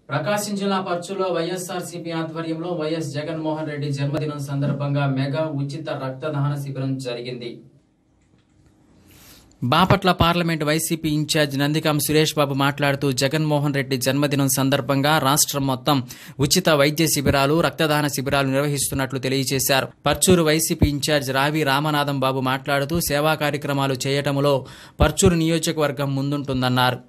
ప్రకాశం జిల్లా పర్చూరులో వైఎస్ఆర్సీపీ ఆధ్వర్యంలో వైఎస్ జగన్మోహన్ రెడ్డి జన్మదినం సందర్భంగా మెగా ఉచిత రక్తదాన శిబిరం జరిగింది. బాపట్ల పార్లమెంట్ వైసీపీ ఇన్ఛార్జ్ నందికం సురేష్ బాబు మాట్లాడుతూ జగన్మోహన్ రెడ్డి జన్మదినం సందర్భంగా రాష్ట్రం మొత్తం ఉచిత వైద్య శిబిరాలు, రక్తదాన శిబిరాలు నిర్వహిస్తున్నట్లు తెలియజేశారు. పర్చూరు వైసీపీ ఇన్ఛార్జ్ రావి రామనాథం బాబు మాట్లాడుతూ సేవా కార్యక్రమాలు చేయటంలో పర్చూరు నియోజకవర్గం ముందుంటుందన్నారు.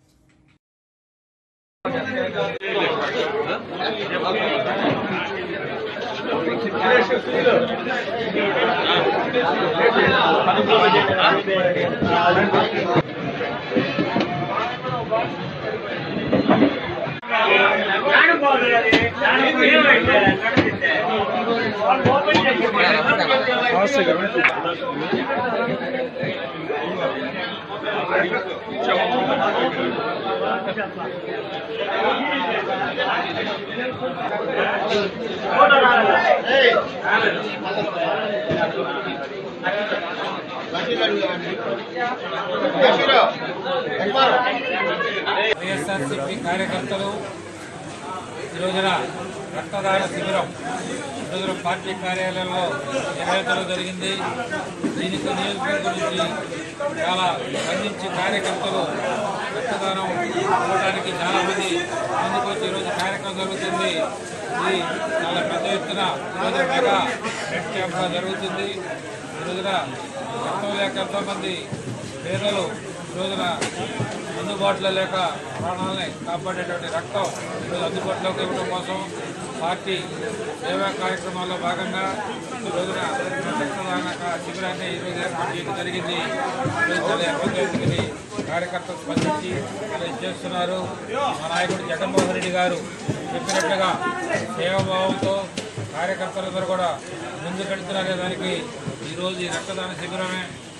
వైఎస్ఆర్సీపీ కార్యకర్తలు ఈ రోజున రక్తదాన శిబిరం ఈరోజు పార్టీ కార్యాలయంలో నిర్వహించడం జరిగింది. దీనికి నియోజకవర్గం నుంచి చాలా స్పందించి కార్యకర్తలు రక్తదానం ఇవ్వడానికి చాలా మంది ముందుకు వచ్చి ఈరోజు కార్యక్రమం జరుగుతుంది. ఇది చాలా పెద్ద ఎత్తున ఈరోజు మెగా బ్లడ్ క్యాంప్గా జరుగుతుంది. ఈ రోజున రక్తం లేక ఎంతోమంది పేదలు ఈ రోజున అందుబాటులో లేక ప్రాణాలని కాపాడేటువంటి రక్తం ఈరోజు అందుబాటులోకి ఇవ్వడం కోసం పార్టీ సేవా కార్యక్రమాల్లో భాగంగా ఈ రోజున రక్తదాన శిబిరాన్ని ఈరోజు ఏర్పాటు చేయడం జరిగింది. ఈరోజు చాలా ఎక్కువ కార్యకర్తలు స్పందించి చాలా చేస్తున్నారు. మా నాయకుడు జగన్మోహన్ రెడ్డి గారు చెప్పినట్టుగా సేవాభావంతో కార్యకర్తలందరూ కూడా ముందుకెళ్తున్నారనే దానికి ఈరోజు ఈ రక్తదాన శిబిరమే